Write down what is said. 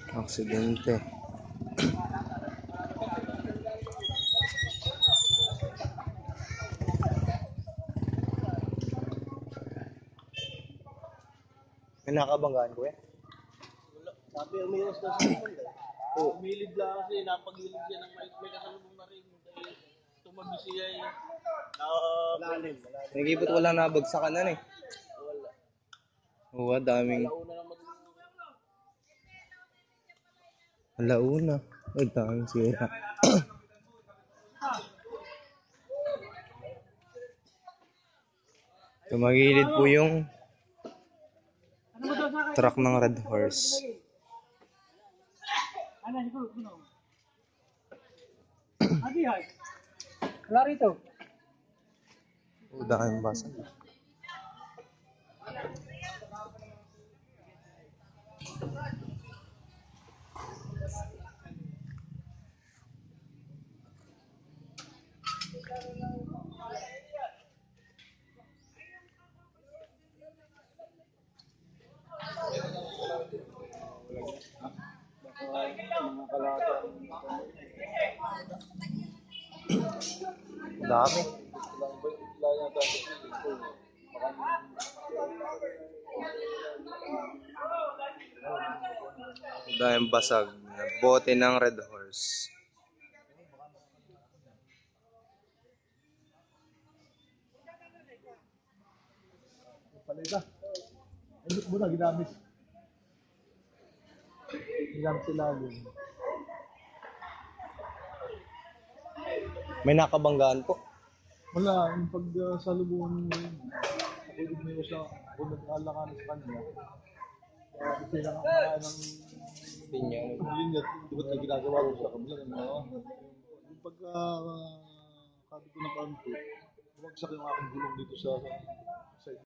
Aksidente. May nakabanggaan ko eh. Wala. Sabi, umiwas na sa akin. Umilid lang kasi, napagilid siya ng may kasalubong na rin. Dahil tumabi siya eh. Malalim. Nagipot wala nabagsakan eh. Wala. Oo, daming. Alauna lang Alauna. Ay, daming sira. Tumagilid po yung truck ng Redhorse. Wala rito. Oo, daming basag. Dami. Daming basag. Bote ng Redhorse. Palida. Hindi mo na ginamit. Ginamit sila yun. May nakabanggaan po. Wala, yung pag salubungan mo yun, ako umiwas na ako nag-alakanan sa kanya. Kasi lang ako nakain ng linya, di ba tayo ginagawa ko sa kabila ng mga. Yung pagka sabi ko ng kanto, bumagsak yung aking gulong dito sa